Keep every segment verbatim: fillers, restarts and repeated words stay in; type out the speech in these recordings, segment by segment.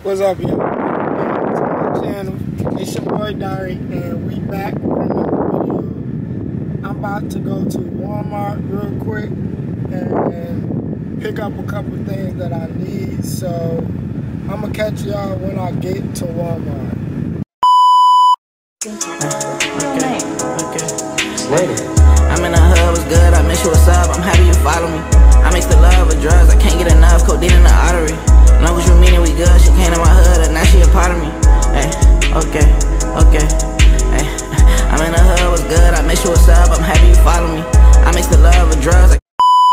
What's up, y'all? Welcome to my channel. It's your boy Dari, and we back with another video. I'm about to go to Walmart real quick and pick up a couple things that I need. So I'm gonna catch y'all when I get to Walmart. Okay, okay. I'm in the hood, what's good? I miss you, what's up? I'm happy you follow me. I mix the love with drugs, I can't get enough. Codeine in the artery. Long as you mean it, we good. She came to my hood, and now she a part of me. Hey, okay, okay. Hey, I'm in the hood, what's good? I miss you, what's up? I'm happy you follow me. I mix the love with drugs. I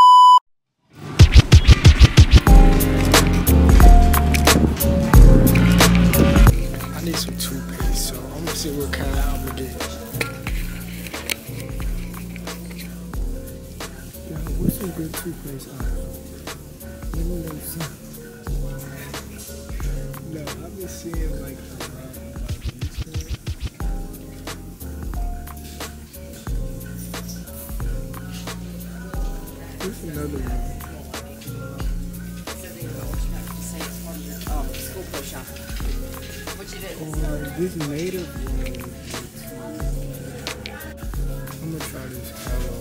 I need some toothpaste, so I'm gonna see what kind I'm gonna get. Yo, what's some good toothpaste options? Let me know some. No, I've been seeing like around like this one. There's another one. Oh, this native one. I'm gonna try this hello.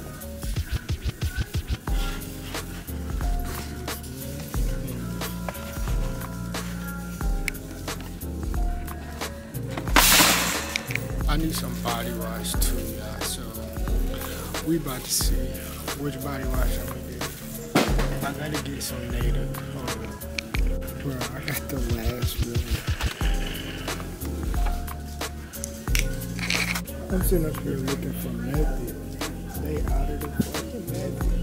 I need some body wash too, y'all. So we about to see which body wash I'm gonna get. I gotta get some native. Hold on. Bro, I got the last one. I'm sitting up here looking for method. They out of the fucking method.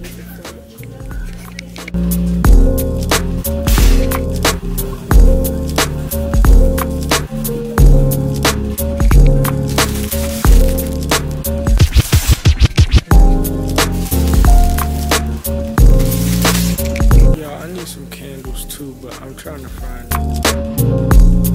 Yeah, I need some candles too, but I'm trying to find it.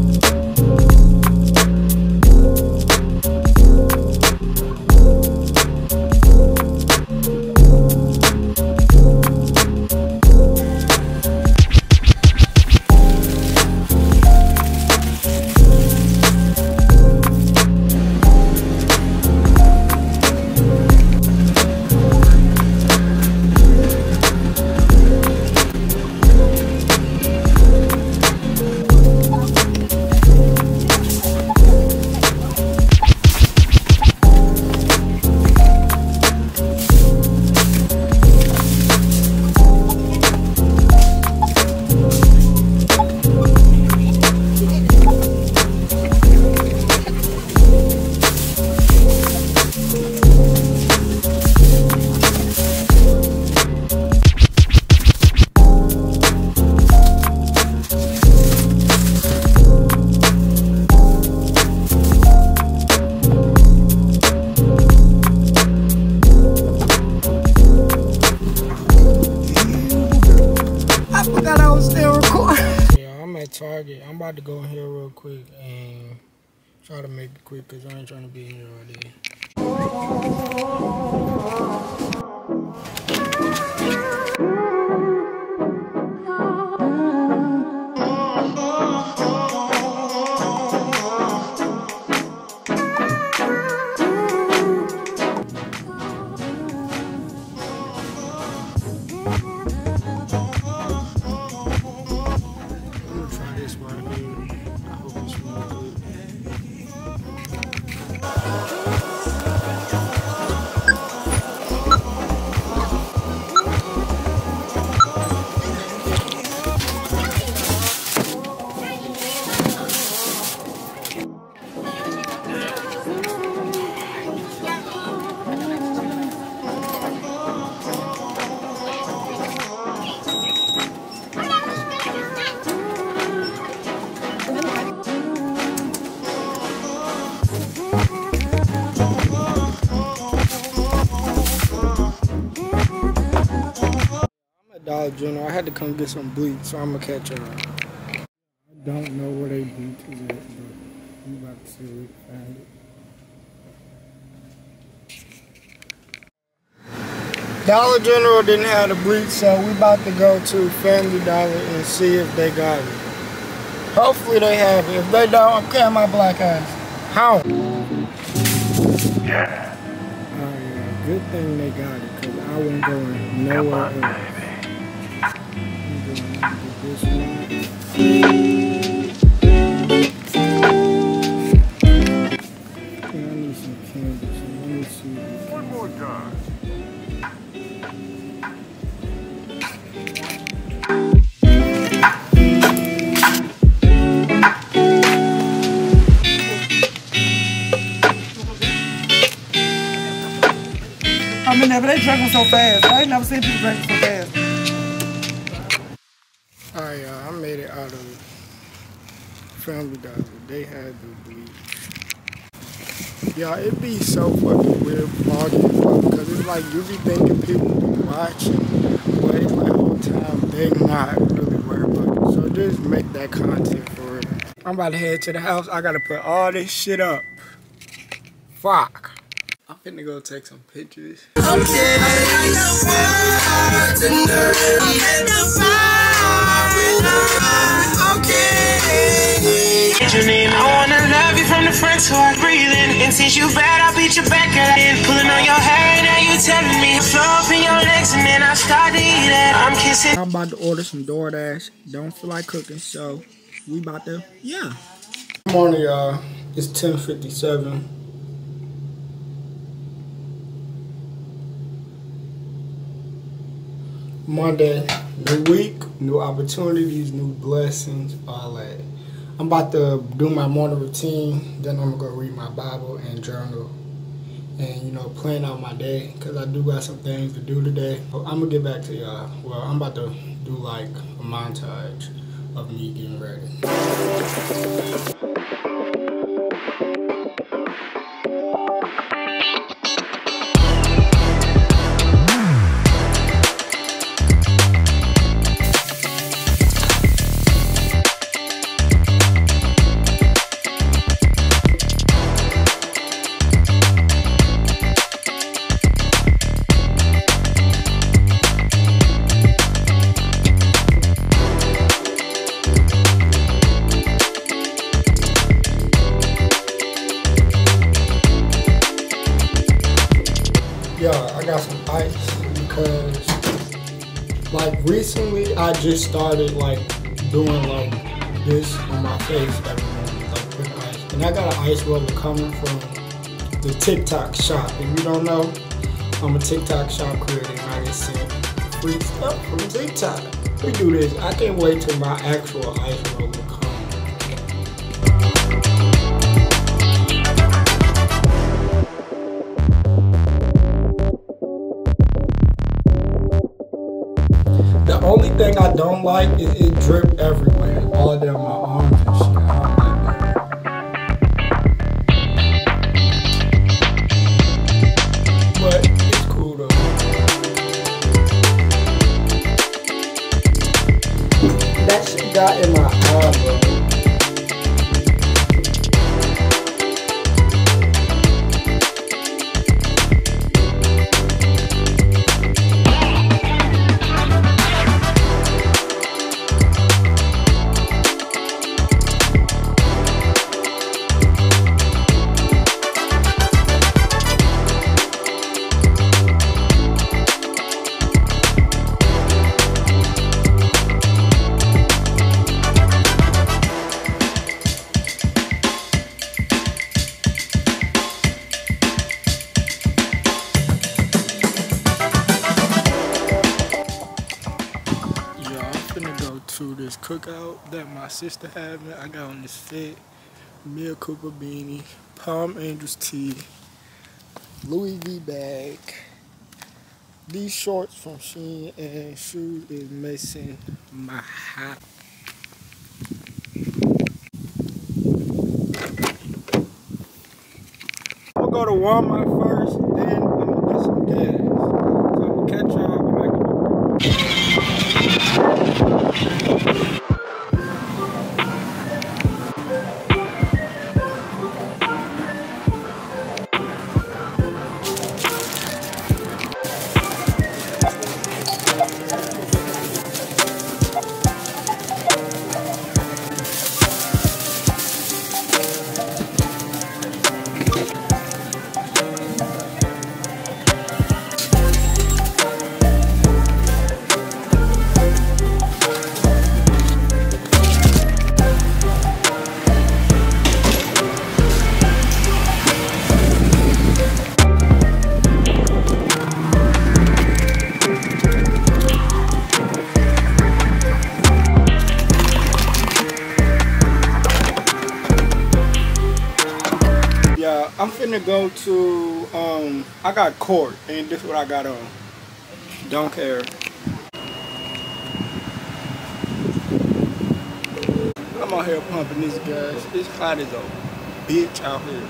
Target. I'm about to go in here real quick and try to make it quick because I ain't trying to be in here all day. Dollar General. I had to come get some bleach, so I'm gonna catch her. I don't know where they bleach is at, but I'm about to see if we can find it. Dollar General didn't have the bleach, so we about to go to Family Dollar and see if they got it. Hopefully they have it. If they don't, I'm carrying my black ass. How? Yeah. Oh yeah, good thing they got it, because I wasn't going nowhere else. I'm going to do this one. I need some candy, so let me see. One more time. I'm in there, but they drinking so fast. I ain't never seen people drinking so fast. Alright, y'all, I made it out of Family Dollar. They had the bleach. Y'all, it be so fucking weird vlogging, because it's like you be thinking people be watching, but it's like all the time they not really worried about it. So just make that content for real. I'm about to head to the house. I gotta put all this shit up. Fuck. I'm finna go take some pictures. Okay. I wanna love you from the front so I breathe in. And since you bad, I'll beat your back in. Pulling on your hair, now you telling me. Flow up in your legs and then I start to eat it. I'm kissing. I'm about to order some DoorDash. Don't feel like cooking, so we about to, yeah. Good morning, y'all. It's ten fifty-seven. Monday, new week, new opportunities, new blessings, all that. I'm about to do my morning routine, then I'm gonna go read my Bible and journal and, you know, plan out my day, because I do got some things to do today. I'm gonna get back to y'all. Well, I'm about to do like a montage of me getting ready. Yeah, I got some ice because, like, recently I just started, like, doing, like, this on my face every morning, like, putting ice. And I got an ice roller coming from the TikTok shop. If you don't know, I'm a TikTok shop creator and I get sent free stuff from TikTok. We do this. I can't wait till my actual ice roller comes. The only thing I don't like is it drip everywhere, all down my arms and shit. I don't like that. But it's cool though. That shit got in my eye, bro. To this cookout that my sister having. I got on this fit Mia Cooper beanie, Palm Angels tee, Louis V bag, these shorts from Shein, and shoe is missing my hat. I'm gonna go to Walmart first, then I'm gonna get some gas. So I'm gonna catch y'all when I get to y'all, I'm finna go to, um, I got court, and this is what I got on. Don't care. I'm out here pumping this gas. This cloud is a bitch out here.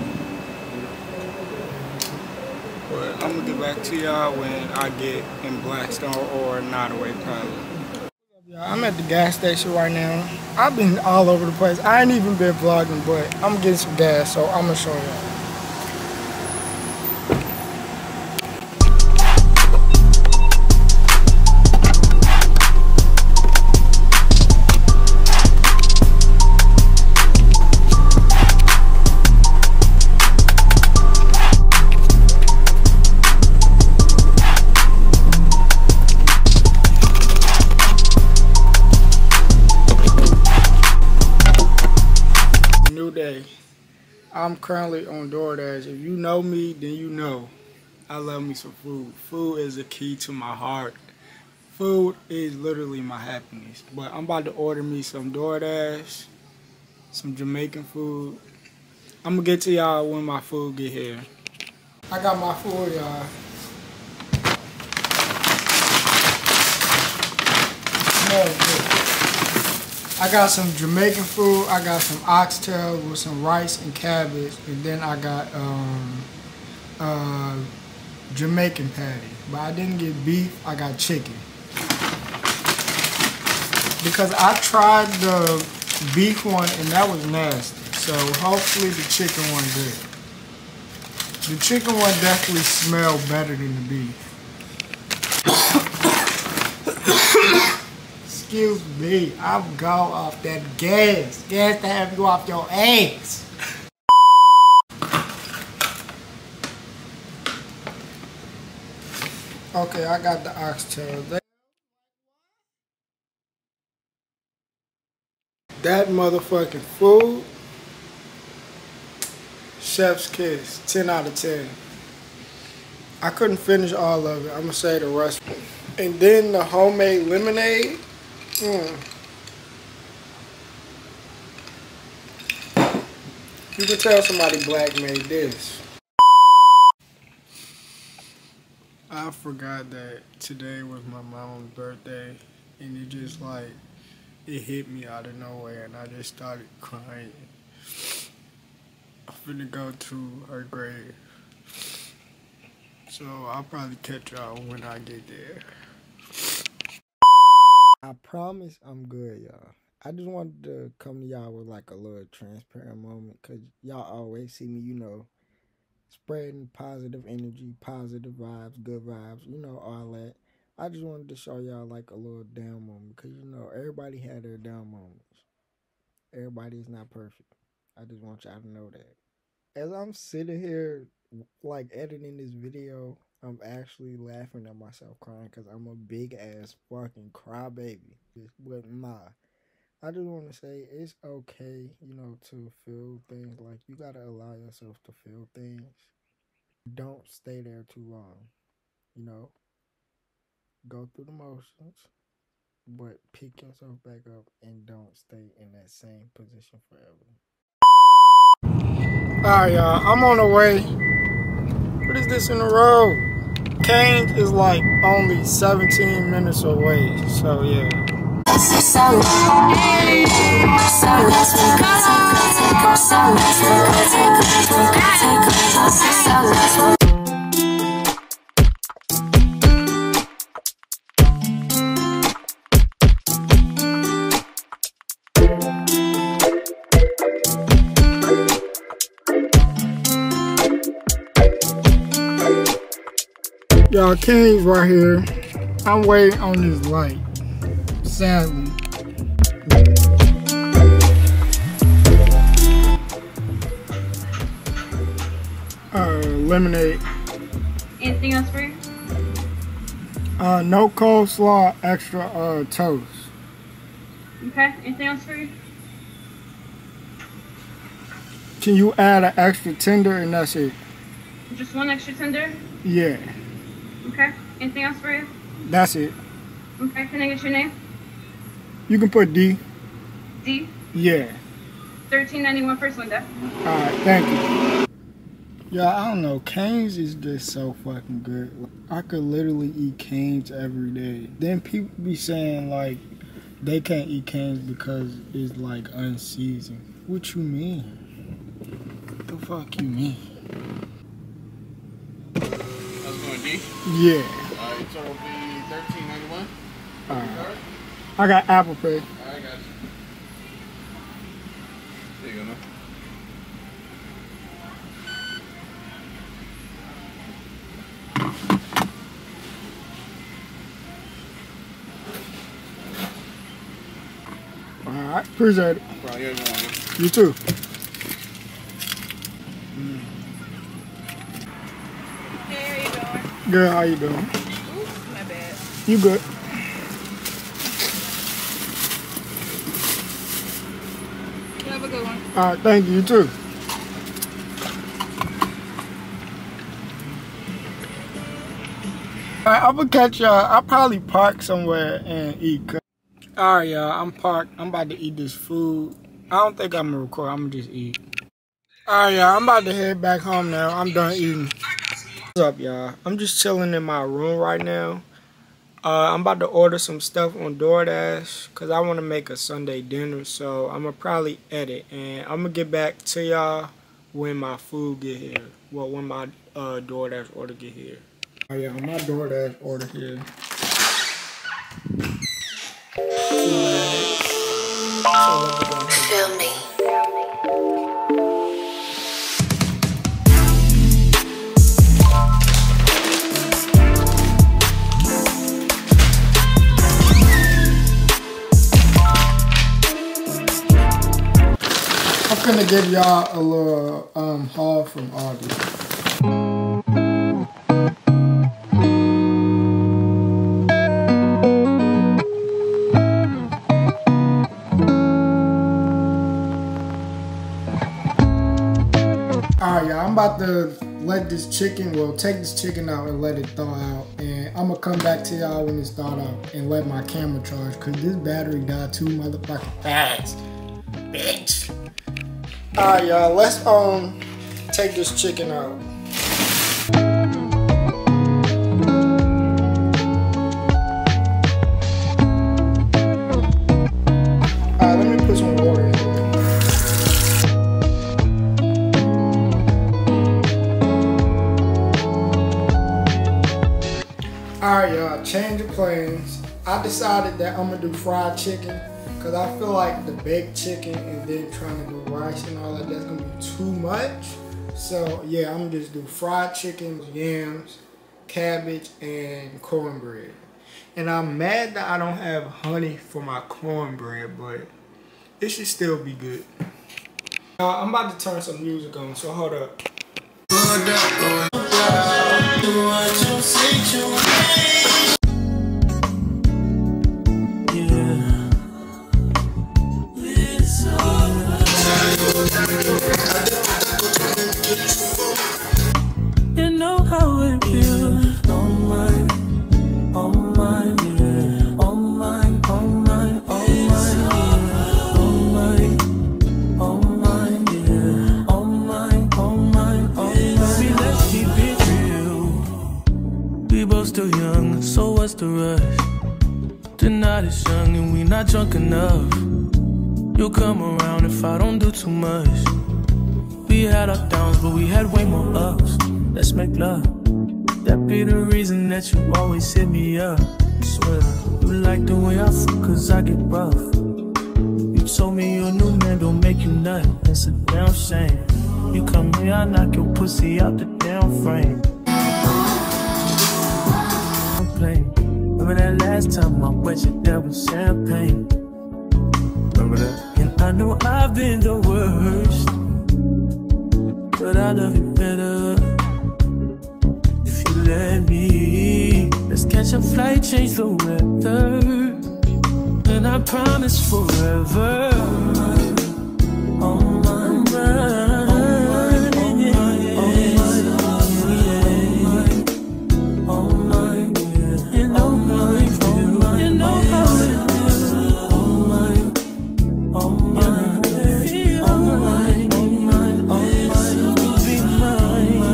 But I'm gonna get back to y'all when I get in Blackstone or Nottoway probably. I'm at the gas station right now. I've been all over the place. I ain't even been vlogging, but I'm getting some gas, so I'm gonna show y'all. Day. I'm currently on DoorDash. If you know me, then you know I love me some food. Food is the key to my heart. Food is literally my happiness. But I'm about to order me some DoorDash, some Jamaican food. I'm gonna get to y'all when my food get here. I got my food, y'all. Smells good. I got some Jamaican food, I got some oxtail with some rice and cabbage, and then I got um, uh, Jamaican patty. But I didn't get beef, I got chicken. Because I tried the beef one and that was nasty, so hopefully the chicken one good. The chicken one definitely smelled better than the beef. Excuse me, I'm going off that gas. Gas to have you off your ass. Okay, I got the oxtail. That motherfucking food, chef's kiss, ten out of ten. I couldn't finish all of it. I'm gonna say the rest. And then the homemade lemonade. Mm. You can tell somebody black made this. I forgot that today was my mom's birthday, and it just like, it hit me out of nowhere, and I just started crying. I'm finna go to her grave. So I'll probably catch y'all when I get there. I promise I'm good, y'all. I just wanted to come to y'all with like a little transparent moment, because y'all always see me, you know, spreading positive energy, positive vibes, good vibes, you know, all that. I just wanted to show y'all like a little down moment, because, you know, everybody had their down moments. Everybody is not perfect. I just want y'all to know that. As I'm sitting here, like, editing this video, I'm actually laughing at myself crying because I'm a big ass fucking crybaby. But nah, I just want to say it's okay, you know, to feel things. Like, you gotta allow yourself to feel things. Don't stay there too long, you know. Go through the motions, but pick yourself back up and don't stay in that same position forever. Alright, y'all, I'm on the way. What is this in the road? Canes is like only seventeen minutes away, so yeah. Y'all, King's right here. I'm waiting on this light. Sadly. Uh, lemonade. Anything else for you? Uh, no coleslaw, extra uh toast. Okay. Anything else for you? Can you add an extra tender and that's it? Just one extra tender? Yeah. Okay. Anything else for you? That's it. Okay. Can I get your name? You can put D. D? Yeah. thirteen ninety-one First Window. Alright, thank you. Yeah, I don't know. Cane's is just so fucking good. I could literally eat Cane's every day. Then people be saying like they can't eat Cane's because it's like unseasoned. What you mean? What the fuck you mean? That's going D? Yeah. Alright, so it'll be thirteen ninety-one. Alright. I got Apple Pay. Alright, got you. There you go, man. Alright, appreciate it. Bro, you're going. You too. Mm. Hey, how you doing? Girl, how you doing? Oops, my bad. You good? You have a good one. Alright, thank you, you too. Alright, I'm gonna catch y'all. I'll probably park somewhere and eat. Alright, y'all, I'm parked. I'm about to eat this food. I don't think I'm gonna record. I'm gonna just eat. Alright, y'all, I'm about to head back home now. I'm done eating. What's up, y'all? I'm just chilling in my room right now. Uh, I'm about to order some stuff on DoorDash because I want to make a Sunday dinner. So I'm going to probably edit. And I'm going to get back to y'all when my food get here. Well, when my uh, DoorDash order get here. Oh, yeah, my DoorDash order here. Feel me. I'm gonna give y'all a little um, haul from Aldi. Alright, y'all, I'm about to let this chicken, well, take this chicken out and let it thaw out. And I'm gonna come back to y'all when it's thawed out and let my camera charge, cause this battery died too motherfucking fast. Bitch. Alright, y'all, let's um take this chicken out. Alright, let me put some water in here. Alright, y'all, change of plans. I decided that I'm gonna do fried chicken. Cause I feel like the baked chicken and then trying to do rice and all that, that's gonna be too much. So yeah, I'm gonna just do fried chicken, yams, cabbage, and cornbread. And I'm mad that I don't have honey for my cornbread, but it should still be good. Uh, I'm about to turn some music on, so hold up. You know how it feels. Oh my, oh my, yeah. Oh my, oh my, oh my, oh my, oh my, yeah. Oh my, oh my, oh my. See, let's keep it real. We both still young, so what's the rush? The night is young and we not drunk enough. You'll come around if I don't do too much. We had our downs, but we had way more ups. Let's make love. That be the reason that you always hit me up. I swear, you like the way I feel cause I get rough. You told me your new man don't make you nut. That's a damn shame. You come here, I knock your pussy out the damn frame. I'm playing. Remember that last time I wet you down with champagne? Remember that? And I know I've been the worst, but I love you better if you let me. Let's catch a flight, change the weather, and I promise forever. Oh my, oh my. Mine.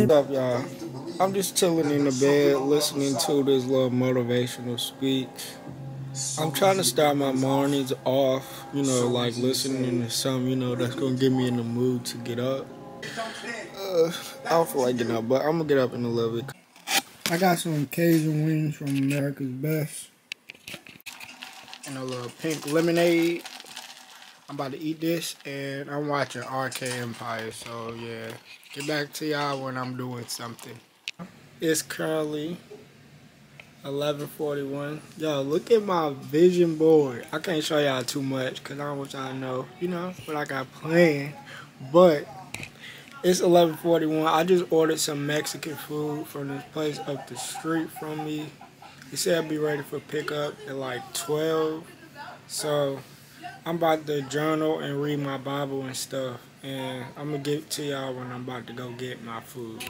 What's up, y'all? I'm just chilling in the bed, listening to this little motivational speech. I'm trying to start my mornings off, you know, like listening to something, you know, that's gonna get me in the mood to get up. Uh, I don't feel like getting up, but I'm gonna get up in a little bit. I got some Cajun wings from America's Best and a little pink lemonade. I'm about to eat this, and I'm watching R K Empire, so yeah. Get back to y'all when I'm doing something. It's currently eleven forty-one. Yo, look at my vision board. I can't show y'all too much because I don't want y'all to know, you know, what I got planned. But it's eleven forty-one. I just ordered some Mexican food from this place up the street from me. He said I'd be ready for pickup at like twelve. So I'm about to journal and read my Bible and stuff. And I'm going to get to y'all when I'm about to go get my food.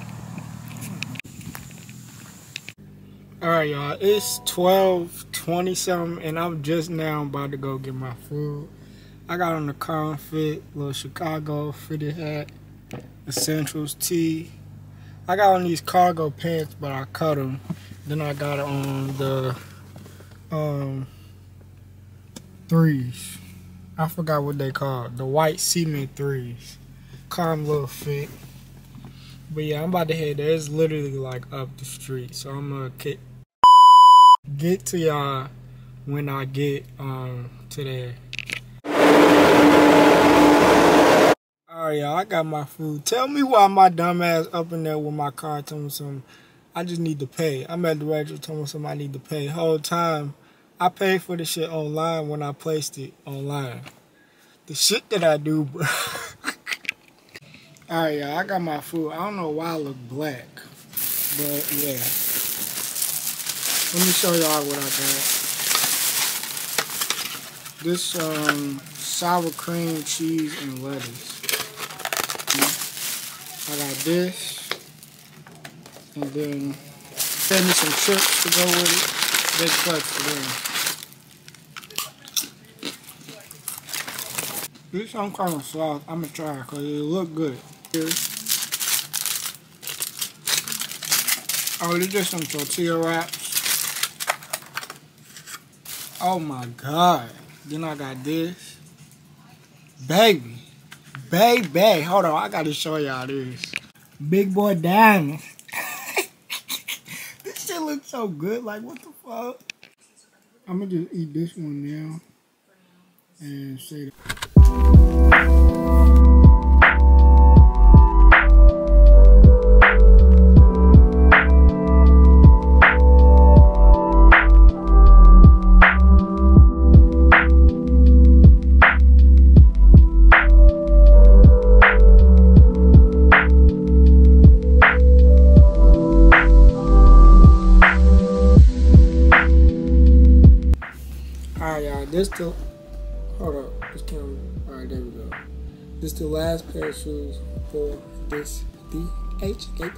Alright, y'all. It's twelve twenty something, and I'm just now about to go get my food. I got on the Current Fit, little Chicago fitted hat, Essentials tee. I got on these cargo pants, but I cut them. Then I got on the um, threes. I forgot what they call the white cement threes. Calm little fit. But yeah, I'm about to head there. It's literally like up the street. So I'm gonna get, get to y'all when I get um to there. Alright, y'all, I got my food. Tell me why my dumb ass up in there with my car telling me something. I just need to pay. I'm at the register telling me something I need to pay. Whole time I paid for the shit online when I placed it online. The shit that I do, bro. Alright, y'all, I got my food. I don't know why I look black, but yeah. Let me show y'all what I got. This um, sour cream, cheese, and lettuce. I got this, and then send me some chips to go with it. Big flex for them. This some kind of sauce. I'm gonna try it because it look good. Here. Oh, this is some tortilla wraps. Oh my god. Then I got this. Baby. Baby. Hold on, I gotta show y'all this. Big Boy Diamond. This shit looks so good. Like, what the fuck? I'm gonna just eat this one now. And say that. Alright, y'all, this the hold up, this camera. Alright, there we go. This is the last pair of shoes for this D H eight.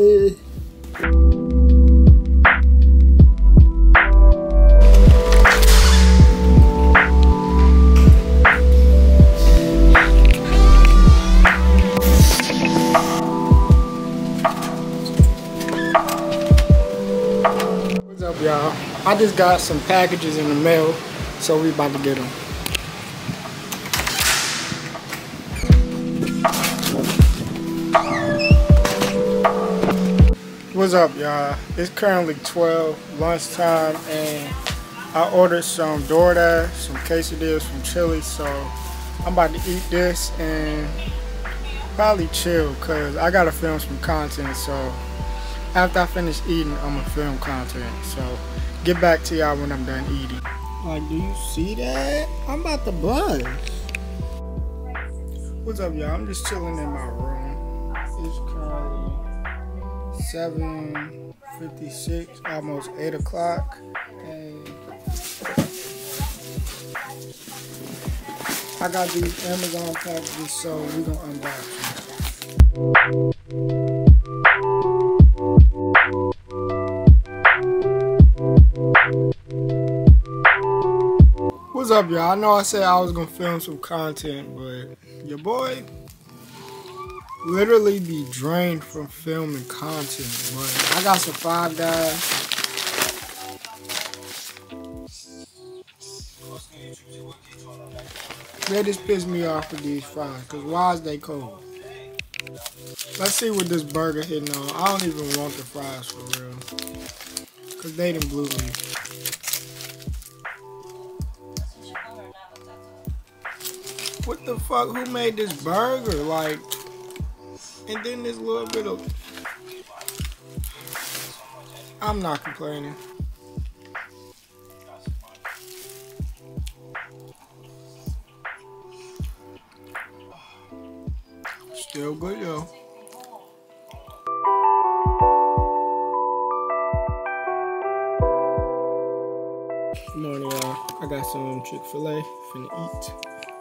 What's up, y'all? I just got some packages in the mail, so we about to get them. What's up, y'all? It's currently twelve, lunchtime, and I ordered some DoorDash, some quesadillas from Chili's, so I'm about to eat this and probably chill, cause I gotta film some content, so after I finish eating, I'm gonna film content, so get back to y'all when I'm done eating. Like, do you see that? I'm about to buzz. What's up, y'all? I'm just chilling in my room. It's currently seven fifty-six, almost eight o'clock. And I got these Amazon packages, so we're gonna unbox them. What's up, y'all? I know I said I was gonna film some content, but your boy literally be drained from filming content, but I got some Five Guys. They just piss me off with these fries, cause why is they cold? Let's see what this burger hitting on. I don't even want the fries for real, cause they done blew me. What the fuck? Who made this burger? Like, and then this little bit of. I'm not complaining. Still good, yo. Good morning, y'all. I got some Chick-fil-A. Finna eat.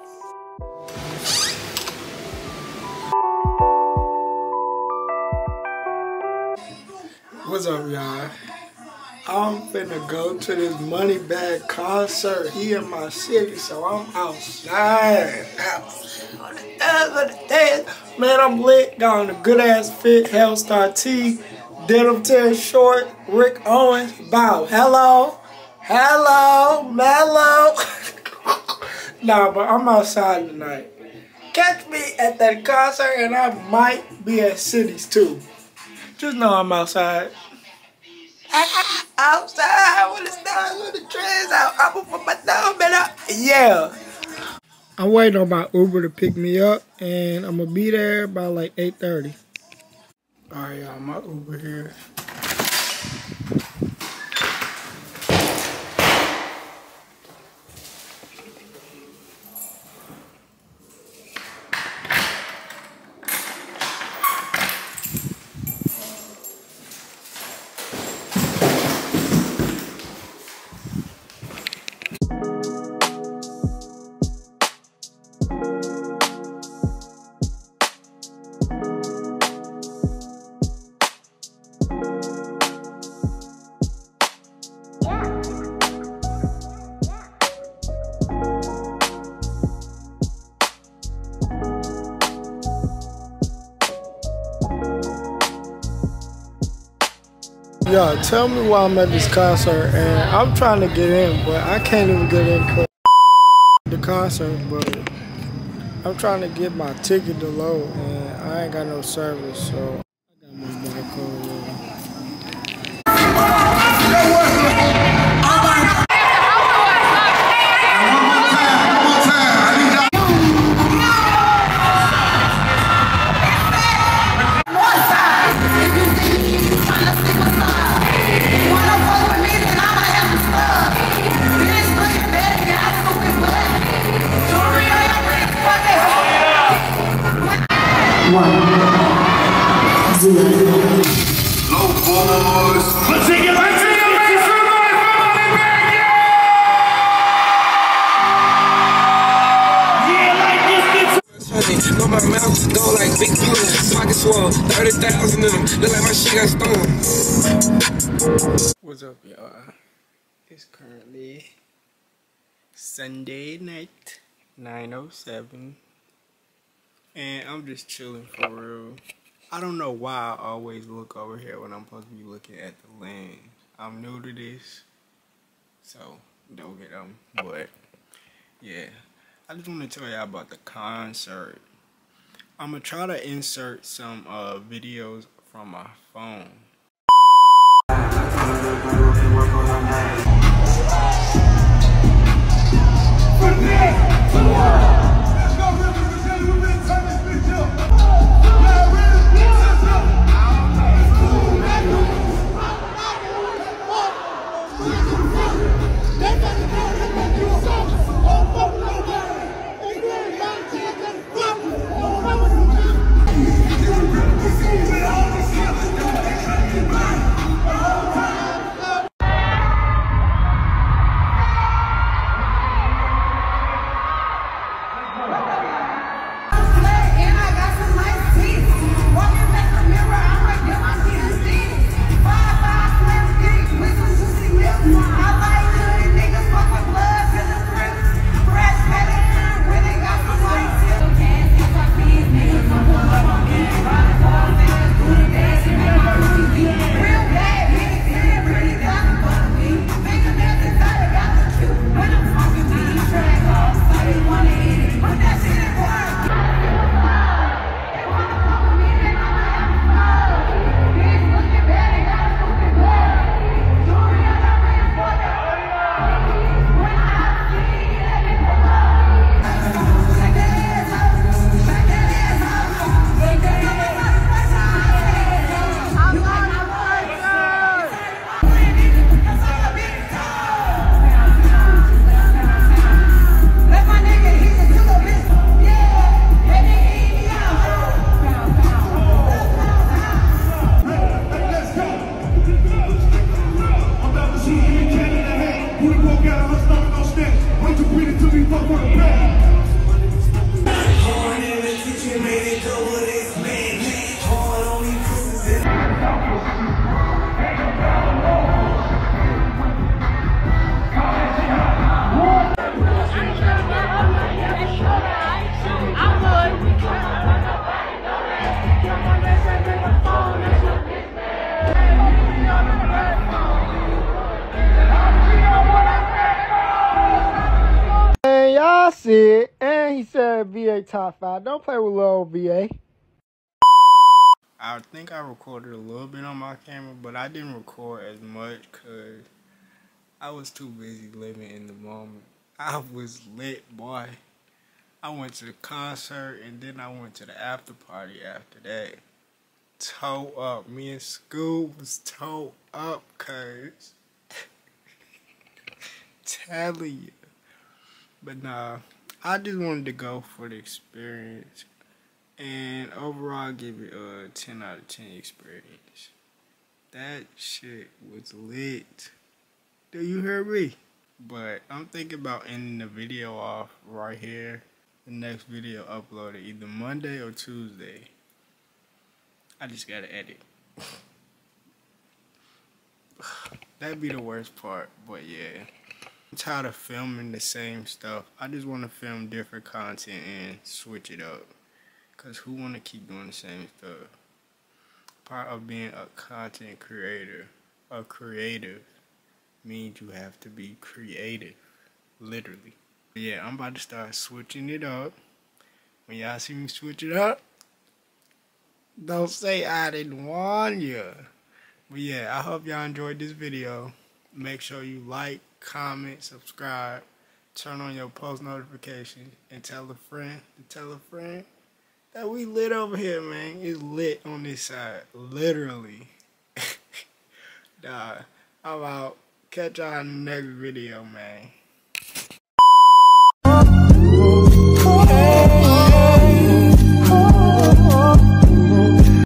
What's up, y'all? I'm finna go to this Moneybagg concert here in my city, so I'm outside. outside. Man, I'm lit. Got on a good ass fit, Hellstar T, denim tear short, Rick Owens. Bow. Hello, hello, mellow. Nah, but I'm outside tonight. Catch me at that concert, and I might be at Cities too. Just know I'm outside. Outside with the stars, with the trees out. I'm gonna put my thumb in up. Yeah. I'm waiting on my Uber to pick me up, and I'm gonna be there by like eight thirty. All right, y'all, my Uber here. Yo, tell me why I'm at this concert, and I'm trying to get in, but I can't even get in the concert, but I'm trying to get my ticket to load, and I ain't got no service, so I got my barcode. Know my mouth go like big bullets, pocket swole, thirty thousand in them, look like my shit got stoned. What's up, y'all? It's currently Sunday night, nine oh seven, and I'm just chilling for real. I don't know why I always look over here when I'm supposed to be looking at the lens. I'm new to this, so don't get them, but yeah. I just want to tell y'all about the concert. I'm going to try to insert some uh, videos from my phone. And y'all see it, and he said V A top five. Don't play with little V A. I think I recorded a little bit on my camera, but I didn't record as much because I was too busy living in the moment. I was lit, boy. I went to the concert, and then I went to the after party after that. Toe up. Me and Scoob was toe up, cuz. Telling you. But nah, I just wanted to go for the experience. And overall, give it a ten out of ten experience. That shit was lit. Do you hear me? But I'm thinking about ending the video off right here. The next video uploaded either Monday or Tuesday. I just gotta edit. That'd be the worst part, but yeah. I'm tired of filming the same stuff. I just want to film different content and switch it up. Cause who want to keep doing the same stuff? Part of being a content creator, a creative, means you have to be creative, literally. Yeah, I'm about to start switching it up. When y'all see me switch it up, don't say I didn't warn you. But yeah, I hope y'all enjoyed this video. Make sure you like, comment, subscribe, turn on your post notifications, and tell a friend to tell a friend that we lit over here, man. It's lit on this side, literally. Nah, I'm out. Catch y'all in the next video, man.